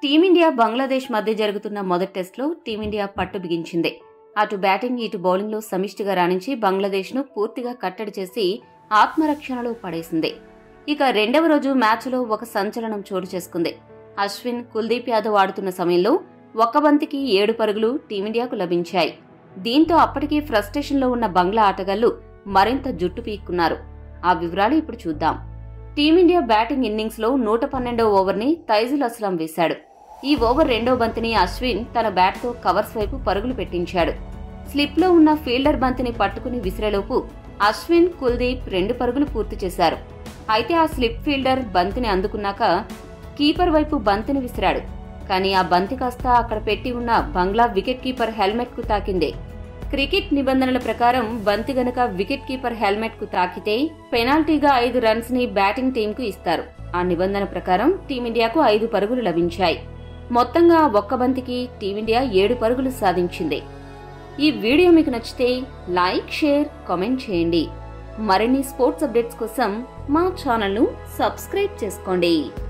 Team India Bangladesh మధ్య జరుగుతున్న మొదటి టెస్టులో టీమిండియా పట్టు బిగించింది. అటు బ్యాటింగ్ ఇటు బౌలింగ్లో సమిష్టిగా రాణించి బంగ్లాదేశ్ను పూర్తిగా కట్టడి చేసి ఆత్మరక్షణలో పడేసింది. ఇక రెండవ రోజు మ్యాచ్లో ఒక సంచలనం చోటు చేసుకుంది. అశ్విన్, కుల్దీప్ యాదవ్ ఆడుతున్న సమయంలో ఒక్క బంతికి 7 పరుగులు టీమిండియాకు లభించాయి. దీంతో అప్పటికే ఫ్రస్ట్రేషన్లో ఉన్న బంగ్లా ఆటగాళ్లు మరింత జుట్టు పీక్కున్నారు. ఆ వివరాలు ఇప్పుడు చూద్దాం. టీమిండియా బ్యాటింగ్ ఇన్నింగ్స్లో 112వ ఓవర్ని తైజుల్ అస్లాం వేశాడు. ఈ ఓవర్ రెండో బంతిని అశ్విన్ తన బ్యాట్తో కవర్స్ వైపు పరుగులు పెట్టించాడు. స్లిప్లో ఉన్న ఫీల్డర్ బంతిని పట్టుకుని విసిరేలోపు అశ్విన్, కుల్దీప్ 2 పరుగులు పూర్తి చేశారు. అయితే ఆ స్లిప్ ఫీల్డర్ బంతిని అందుకున్నాక కీపర్ వైపు బంతిని విసిరాడు. కానీ ఆ బంతి కాస్త అక్కడ పెట్టి ఉన్న బంగ్లా వికెట్ కీపర్ హెల్మెట్ కు తాకింది. క్రికెట్ నిబంధనల ప్రకారం బంతి గనక వికెట్ కీపర్ హెల్మెట్ కు తాకితే పెనాల్టీగా 5 రన్స్ ని బ్యాటింగ్ టీంకు ఇస్తారు. ఆ నిబంధన ప్రకారం టీమిండియాకు 5 పరుగులు లభించాయి. మొత్తంగా ఒక్క బంతికి టీమిండియా 7 పరుగులు సాధించింది. ఈ వీడియో మీకు నచ్చితే లైక్, షేర్, కామెంట్ చేయండి. మరిన్ని స్పోర్ట్స్ అప్డేట్స్ కోసం మా ఛానల్ను సబ్స్క్రైబ్ చేసుకోండి.